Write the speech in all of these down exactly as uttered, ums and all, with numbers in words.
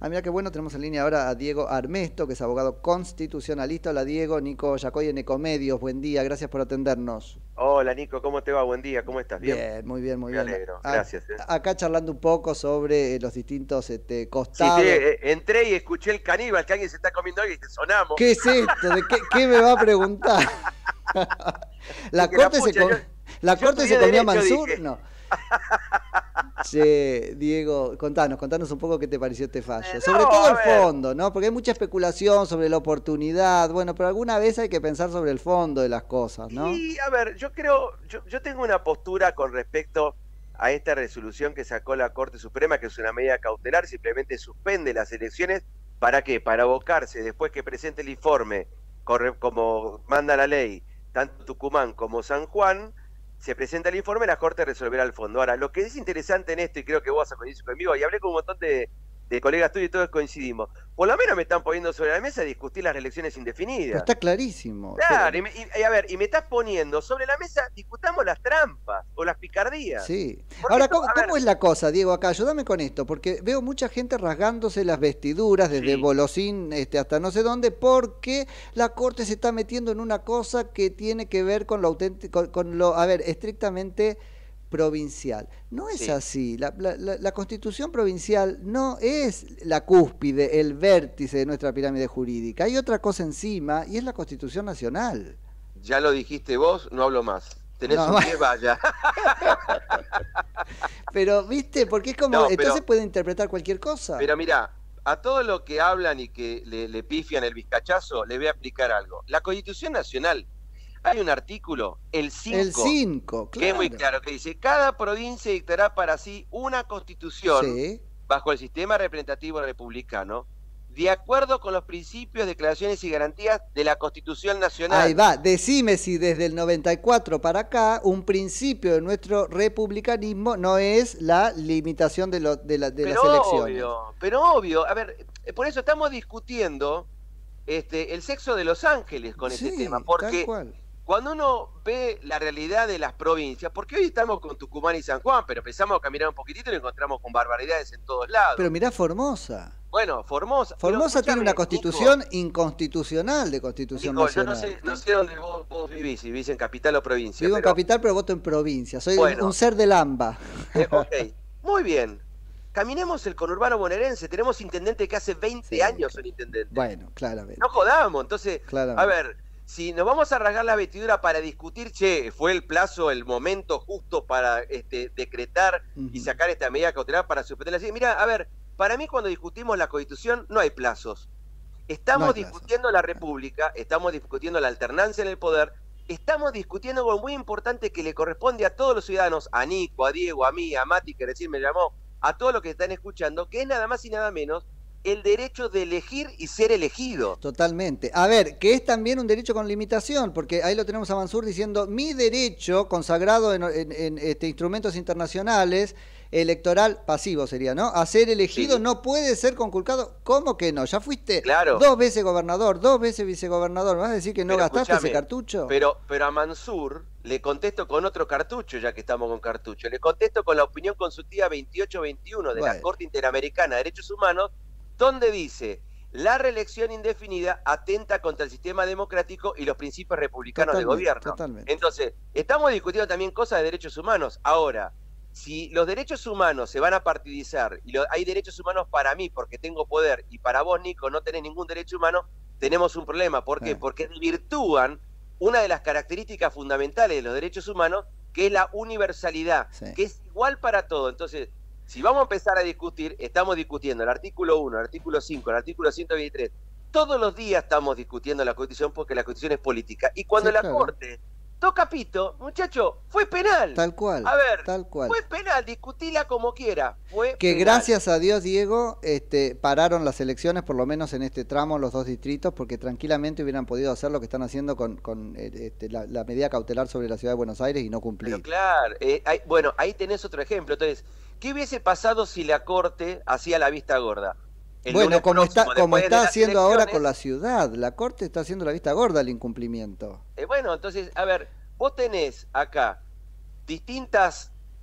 Ah, mira qué bueno, tenemos en línea ahora a Diego Armesto, que es abogado constitucionalista. Hola Diego, Nico Yacoy en Ecomedios, buen día, gracias por atendernos. Hola Nico, ¿cómo te va? Buen día, ¿cómo estás? ¿Bien? Bien, muy bien, muy Me bien. alegro, A- gracias. ¿eh? acá charlando un poco sobre eh, los distintos este, Sí, costados. te, eh, entré y escuché el caníbal, que alguien se está comiendo algo y te sonamos. ¿Qué es esto? ¿De qué, qué me va a preguntar? ¿La Dije, la corte se, pucha, com- yo, ¿La yo corte se estudié comió a derecho, Mansur? dije. No. Che, Diego, contanos, contanos un poco qué te pareció este fallo. Eh, Sobre no, todo a el ver, fondo, ¿no? Porque hay mucha especulación sobre la oportunidad. Bueno, pero alguna vez hay que pensar sobre el fondo de las cosas, ¿no? y a ver, yo creo, yo, yo tengo una postura con respecto a esta resolución que sacó la Corte Suprema, que es una medida cautelar, simplemente suspende las elecciones. ¿Para qué? Para abocarse, después que presente el informe, corre, como manda la ley, tanto Tucumán como San Juan, se presenta el informe, la Corte resolverá el fondo. Ahora, lo que es interesante en esto, y creo que vos vas a coincidir conmigo, y hablé con un montón de, de colegas tuyos y todos coincidimos, por lo menos me están poniendo sobre la mesa discutir las elecciones Pero indefinidas. está clarísimo. Pero, Claro, y, me- y- y a ver, y me estás poniendo sobre la mesa, discutamos las trampas o las picardías. sí. Porque Ahora, esto, ¿cómo, a cómo ver, es la cosa, Diego? Acá, ayúdame con esto, porque veo mucha gente rasgándose las vestiduras, desde sí, Bolosín este, hasta no sé dónde, porque la Corte se está metiendo en una cosa que tiene que ver con lo auténtico, con, con lo, a ver, estrictamente provincial. No es sí. así. La, la, la, la Constitución provincial no es la cúspide, el vértice de nuestra pirámide jurídica. Hay otra cosa encima y es la Constitución Nacional. Ya lo dijiste vos, no hablo más. Tenés No, un pie, vaya. pero, ¿viste? Porque es como, No, entonces pero, puede interpretar cualquier cosa. pero mira, a todo lo que hablan y que le, le pifian el bizcachazo, le voy a explicar algo. La Constitución Nacional, hay un artículo, el El cinco, cinco, que es muy claro. claro, que dice, cada provincia dictará para sí una constitución Sí. bajo el sistema representativo republicano, de acuerdo con los principios, declaraciones y garantías de la Constitución Ahí Nacional. va, decime si desde el noventa y cuatro para acá un principio de nuestro republicanismo no es la limitación de, lo, de, la, de las Pero elecciones. obvio, pero obvio, a ver, eh, por eso estamos discutiendo este, el sexo de los ángeles con este tema, Sí, tal porque cual. cuando uno ve la realidad de las provincias, porque hoy estamos con Tucumán y San Juan, pero empezamos a caminar un poquitito y nos encontramos con barbaridades en todos Pero lados. mirá Formosa. Bueno, Formosa, pero Formosa tiene escúchame, una Nico, constitución inconstitucional de constitución Nico, yo no nacional. sé, no sé dónde vos, vos vivís, si vivís en capital o provincia, Vivo en pero capital, pero voto en provincia. Soy un, un bueno, ser del AMBA. eh, ok, muy bien. Caminemos el conurbano bonaerense, tenemos intendentes que hace veinte Sí, años son intendentes. bueno, claramente. No jodamos, entonces, a Claramente. ver, si nos vamos a rasgar la vestidura para discutir, che, fue el plazo, el momento justo para este, decretar y Ujú. sacar esta medida cautelar para suspender la ley. Mira, a ver, para mí cuando discutimos la Constitución no hay plazos. No Estamos hay plazos. discutiendo la República, estamos discutiendo la alternancia en el poder, estamos discutiendo algo muy importante que le corresponde a todos los ciudadanos, a Nico, a Diego, a mí, a Mati, que recién me llamó, a todos los que están escuchando, que es nada más y nada menos el derecho de elegir y ser elegido. Totalmente. A ver, que es también un derecho con limitación, porque ahí lo tenemos a Mansur diciendo, mi derecho consagrado en, en- en, este, instrumentos internacionales, electoral pasivo sería, ¿no? A ser elegido Sí, no puede ser conculcado. ¿Cómo que no? Ya fuiste claro. dos veces gobernador, dos veces vicegobernador. ¿Me vas a decir que no Pero gastaste ese escúchame, cartucho? pero, pero a Mansur le contesto con otro cartucho, ya que estamos con cartucho. Le contesto con la opinión consultiva veintiocho veintiuno de la Bueno, Corte Interamericana de Derechos Humanos, donde dice, la reelección indefinida atenta contra el sistema democrático y los principios republicanos de totalmente, gobierno. totalmente. Entonces, estamos discutiendo también cosas de derechos humanos. Ahora, si los derechos humanos se van a partidizar y lo, hay derechos humanos para mí porque tengo poder y para vos, Nico, no tenés ningún derecho humano, tenemos un problema. ¿Por qué? Eh, Porque desvirtúan una de las características fundamentales de los derechos humanos, que es la universalidad, sí. que es igual para todo. Entonces, si vamos a empezar a discutir, estamos discutiendo el artículo uno, el artículo cinco, el artículo ciento veintitrés. Todos los días estamos discutiendo la Constitución porque la Constitución es política. Y cuando Sí, la claro. Corte toca pito, muchacho, fue penal. Tal cual, A ver, tal cual. fue penal, discutila como quiera, fue Que penal. gracias a Dios, Diego, este, pararon las elecciones, por lo menos en este tramo, los dos distritos, porque tranquilamente hubieran podido hacer lo que están haciendo con, con eh, este, la, la medida cautelar sobre la ciudad de Buenos Aires y no Pero cumplir. claro, eh, hay- bueno, ahí tenés otro ejemplo. Entonces, ¿qué hubiese pasado si la Corte hacía la vista gorda? El Bueno, lunes como próximo, está, como después de está las haciendo ahora elecciones, con la ciudad, la Corte está haciendo la vista gorda al incumplimiento. eh, bueno, entonces, a ver, vos tenés acá distintas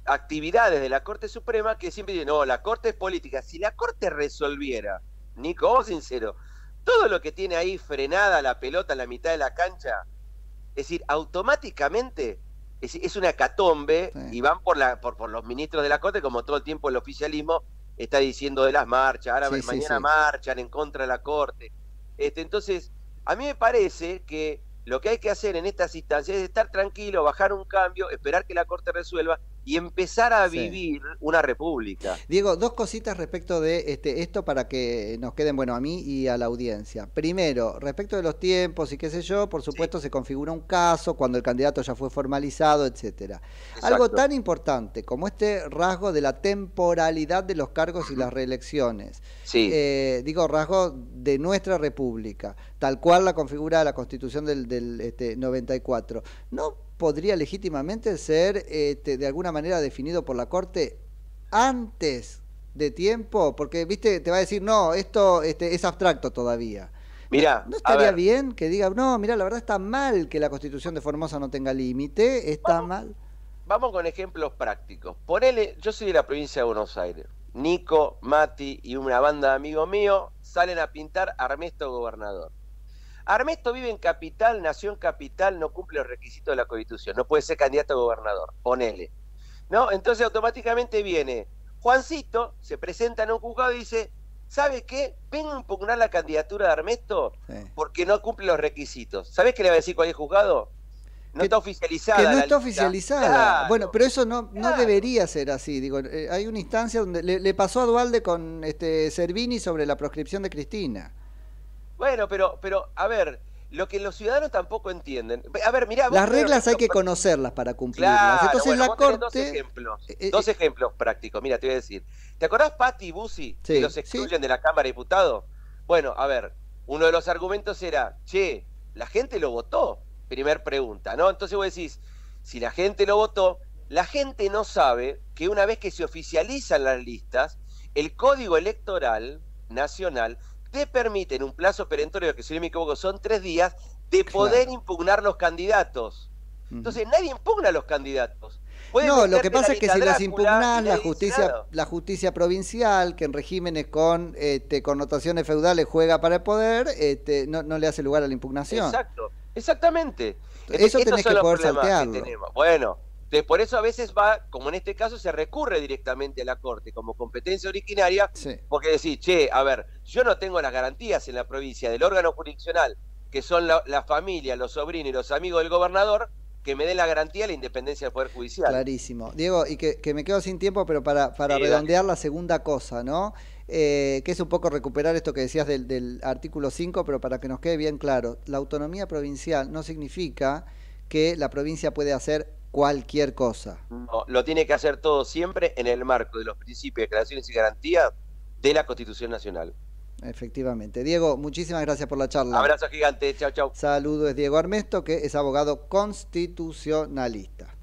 actividades de la Corte Suprema que siempre dicen, no, la Corte es política. Si la Corte resolviera, Nico, vamos sincero, todo lo que tiene ahí frenada la pelota en la mitad de la cancha, es decir, automáticamente es, es una hecatombe, sí. Y van por, la, por, por los ministros de la Corte, como todo el tiempo el oficialismo está diciendo de las marchas, ahora sí, mañana sí, sí. marchan en contra de la Corte. Este, entonces, a mí me parece que lo que hay que hacer en estas instancias es estar tranquilo, bajar un cambio, esperar que la Corte resuelva y empezar a sí. vivir una república. Diego, dos cositas respecto de este, esto para que nos queden, bueno, a mí y a la audiencia. Primero, respecto de los tiempos y qué sé yo, por supuesto sí. se configura un caso cuando el candidato ya fue formalizado, etcétera. Exacto. Algo tan importante como este rasgo de la temporalidad de los cargos y las reelecciones. Sí. Eh, digo, rasgo de nuestra república, tal cual la configura la Constitución del, del este, noventa y cuatro. ¿No podría legítimamente ser este, de alguna manera definido por la Corte antes de tiempo? Porque, viste, te va a decir, no, esto este, es abstracto todavía. Mirá, ¿No estaría bien que diga, no, mira, la verdad está mal que la Constitución de Formosa no tenga límite, está vamos, mal? Vamos con ejemplos prácticos. Ponele, yo soy de la provincia de Buenos Aires. Nico, Mati y una banda de amigos míos salen a pintar Armesto gobernador. Armesto vive en Capital, nació en Capital, no cumple los requisitos de la Constitución, no puede ser candidato a gobernador, ponele. ¿No? Entonces automáticamente viene Juancito, se presenta en un juzgado y dice, ¿sabe qué? Vengo a impugnar la candidatura de Armesto sí. porque no cumple los requisitos. ¿Sabés qué le va a decir cualquier juzgado? No que, está oficializada. Que no la está lista. oficializada. Claro, bueno, pero eso no, claro. no debería ser así. Digo, eh, hay una instancia donde le, le pasó a Duhalde con este Servini sobre la proscripción de Cristina. Bueno, pero, pero, a ver, lo que los ciudadanos tampoco entienden. A ver, mirá. Las reglas hay que conocerlas para cumplirlas. Claro, Entonces bueno, la Corte. Dos ejemplos, eh, dos eh, ejemplos prácticos. Mira, te voy a decir. ¿Te acordás Patti y Bussi? Sí, que los excluyen sí. de la Cámara de Diputados. Bueno, a ver, uno de los argumentos era, che, la gente lo votó. Primer pregunta, ¿no? Entonces vos decís, si la gente lo votó, la gente no sabe que una vez que se oficializan las listas, el Código Electoral Nacional te permite en un plazo perentorio, que si no me equivoco son tres días, de poder claro. impugnar los candidatos. Entonces uh-huh. nadie impugna a los candidatos. No, lo que pasa es que si los impugnás, la justicia, la justicia provincial, que en regímenes con este, connotaciones feudales juega para el poder, este, no, no le hace lugar a la impugnación. Exacto, exactamente. Eso tenés que poder saltearlo. Que bueno, de, por eso a veces va, como en este caso, se recurre directamente a la Corte como competencia originaria, sí. porque decís, che, a ver, yo no tengo las garantías en la provincia del órgano jurisdiccional, que son la, la familia, los sobrinos y los amigos del gobernador, que me dé la garantía de la independencia del Poder Judicial. Clarísimo. Diego, y que, que me quedo sin tiempo, pero para, para sí, redondear dale. la segunda cosa, ¿no? Eh, que es un poco recuperar esto que decías del, del artículo cinco, pero para que nos quede bien claro, la autonomía provincial no significa que la provincia puede hacer cualquier cosa. No, lo tiene que hacer todo siempre en el marco de los principios, declaraciones y garantías de la Constitución Nacional. Efectivamente. Diego, muchísimas gracias por la charla. Abrazo gigante, chau, chau. Saludos, es Diego Armesto, que es abogado constitucionalista.